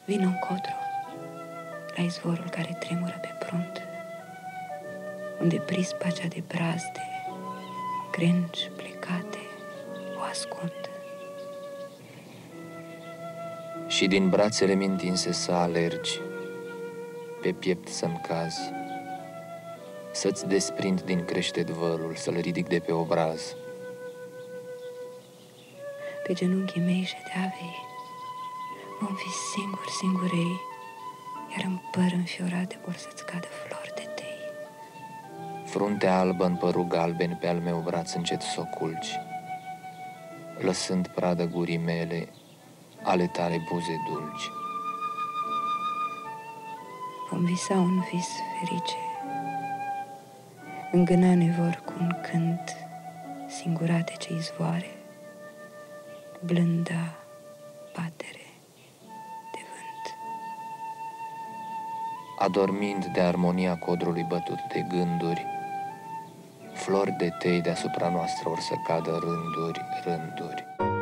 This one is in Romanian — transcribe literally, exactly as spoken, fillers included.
Vino încotro, la izvorul care tremură pe prunt, unde prispa cea de brazde, crengi plecate, o ascund. Și din brațele mi întinse să alergi, pe piept să-mi cazi, să-ți desprind din creștet vălul, să-l ridic de pe obraz. Pe genunchii mei ședeavei, vom fi singuri, singurei, iar în păr înfiorat vor să-ți cadă flori de tei. Fruntea albă în părul galben pe al meu braț încet s-o culci, lăsând pradă gurii mele ale tale buze dulci. Vom visa un vis ferice, îngâna ne vor cu un cânt singurate ce izvoare, blânda batere de vânt. Adormind de armonia codrului bătut de gânduri, flori de tei deasupra noastră or să cadă rânduri, rânduri.